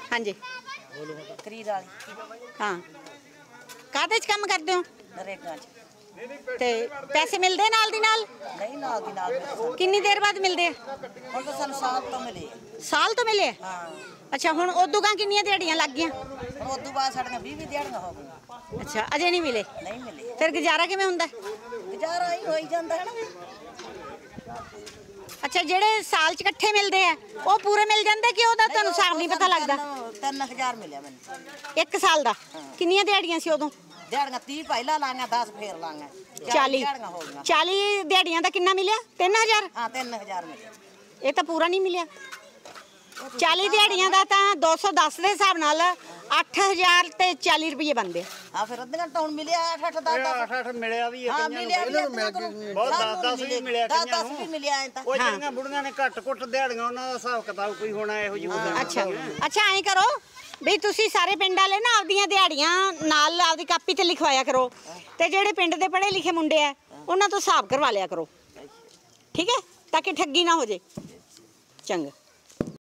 हाँ जी करीर वाली। हाँ काहदे च काम करदे हो नरेगा च ते पैसे मिलदे नाल दी नाल नहीं नाल दी नाल किन्नी देर बाद मिलदे हुण तो सानू साल तो मिले साल तो मिले हाँ अच्छा हुण उदों गा किन्नियां दिहाड़ियां लग गईयां हुण उदों बाद साडियां 20 दिहाड़ियां हो गईयां अच्छा अजे नहीं मिले नहीं मिले फिर गुजारा किवें हुंदा गुजारा ही होई जांदा है ना अच्छा जेड़े साल च इकट्ठे मिलदे आ ਉਹ पूरे मिल जांदे कि ਉਹਦਾ ਤੁਹਾਨੂੰ ਹਿਸਾਬ ਨਹੀਂ ਪਤਾ ਲੱਗਦਾ 3000 ਮਿਲਿਆ ਮੈਨੂੰ ਇੱਕ ਸਾਲ ਦਾ ਕਿੰਨੀਆਂ ਦਿਹਾੜੀਆਂ ਸੀ ਉਦੋਂ ਦਿਹਾੜੀਆਂ 30 ਪਹਿਲਾਂ ਲਾਂਗਾ 10 ਫੇਰ ਲਾਂਗਾ 40 ਦਿਹਾੜੀਆਂ ਹੋ ਗਈਆਂ 40 ਦਿਹਾੜੀਆਂ ਦਾ ਕਿੰਨਾ ਮਿਲਿਆ 3000 ਹਾਂ 3000 ਮਿਲਿਆ ਇਹ ਤਾਂ ਪੂਰਾ ਨਹੀਂ ਮਿਲਿਆ 40 ਦਿਹਾੜੀਆਂ ਦਾ ਤਾਂ 210 ਦੇ ਹਿਸਾਬ ਨਾਲ 8000 ਤੇ 40 ਰੁਪਏ ਬਣਦੇ ਹਾਂ ਫਿਰ ਅੱਧਾ ਘੰਟਾ ਹੁਣ ਮਿਲਿਆ 8 10 ਮਿਲਿਆ ਵੀ ਹਾਂ ਮਿਲਿਆ ਬਹੁਤ 10 ਵੀ ਮਿਲਿਆ 10 ਵੀ ਮਿਲਿਆ ਐ ਤਾਂ ਉਹ ਜਿਹੜੀਆਂ ਬੁੜੀਆਂ ਨੇ ਘੱਟ ਘੁੱਟ ਦਿਹਾੜੀਆਂ ਉਹਨਾਂ ਦਾ ਹਿਸਾਬ ਕਿਤਾਬ ਕੋਈ ਹੋਣਾ ਇਹੋ ਜਿਹੀ ਅੱਛਾ ਐਂ ਕਰੋ ਵੀ ਤੁਸੀਂ ਸਾਰੇ ਪਿੰਡ ਵਾਲੇ ਨਾ ਆਪਦੀਆਂ ਦਿਹਾੜੀਆਂ ਨਾਲ ਆਪਦੀ ਕਾਪੀ ਤੇ ਲਿਖਵਾਇਆ ਕਰੋ ਤੇ ਜਿਹੜੇ ਪਿੰਡ ਦੇ ਪੜ੍ਹੇ ਲਿਖੇ ਮੁੰਡੇ ਆ ਉਹਨਾਂ ਤੋਂ ਹਿਸਾਬ ਕਰਵਾ ਲਿਆ ਕਰੋ ਠੀਕ ਹੈ ਤਾਂ ਕਿ ਠੱਗੀ ਨਾ ਹੋ ਜੇ ਚੰਗਾ